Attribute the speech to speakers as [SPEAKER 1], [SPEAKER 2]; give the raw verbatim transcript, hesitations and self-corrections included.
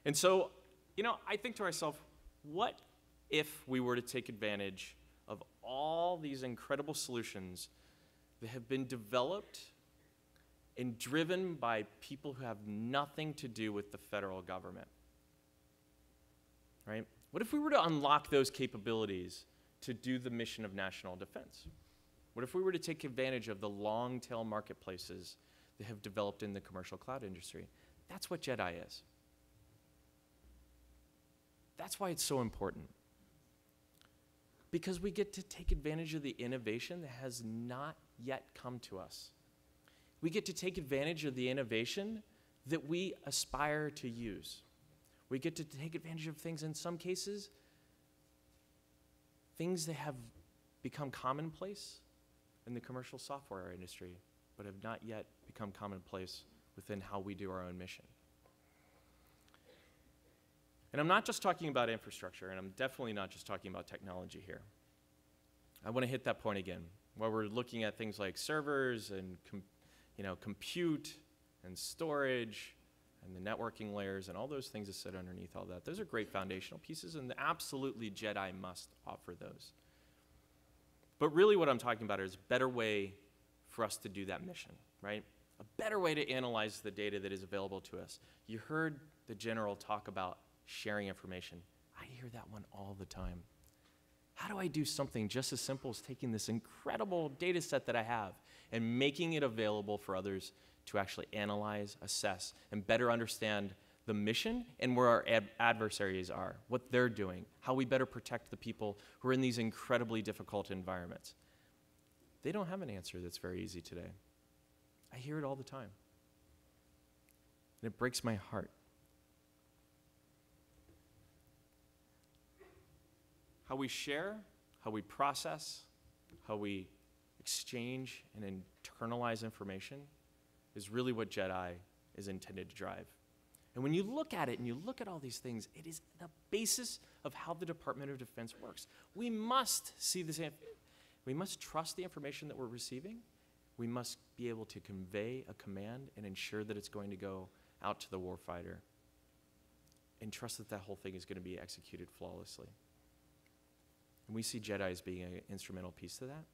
[SPEAKER 1] And so, you know, I think to myself, what if we were to take advantage of all these incredible solutions that have been developed and driven by people who have nothing to do with the federal government, right? What if we were to unlock those capabilities to do the mission of national defense? What if we were to take advantage of the long-tail marketplaces that have developed in the commercial cloud industry? That's what JEDI is. That's why it's so important. Because we get to take advantage of the innovation that has not yet come to us. We get to take advantage of the innovation that we aspire to use. We get to take advantage of things, in some cases, things that have become commonplace in the commercial software industry, but have not yet become commonplace within how we do our own mission. And I'm not just talking about infrastructure, and I'm definitely not just talking about technology here. I want to hit that point again, where we're looking at things like servers and com you know, compute and storage and the networking layers and all those things that sit underneath all that. Those are great foundational pieces, and absolutely JEDI must offer those. But really what I'm talking about is a better way for us to do that mission, right? A better way to analyze the data that is available to us. You heard the general talk about sharing information. I hear that one all the time. How do I do something just as simple as taking this incredible data set that I have and making it available for others to actually analyze, assess, and better understand the mission and where our ad adversaries are, what they're doing, how we better protect the people who are in these incredibly difficult environments? They don't have an answer that's very easy today. I hear it all the time. And it breaks my heart. How we share, how we process, how we exchange and internalize information is really what JEDI is intended to drive. And when you look at it and you look at all these things, it is the basis of how the Department of Defense works. We must see this, we must trust the information that we're receiving. We must be able to convey a command and ensure that it's going to go out to the warfighter and trust that that whole thing is going to be executed flawlessly. And we see JEDI as being an instrumental piece to that.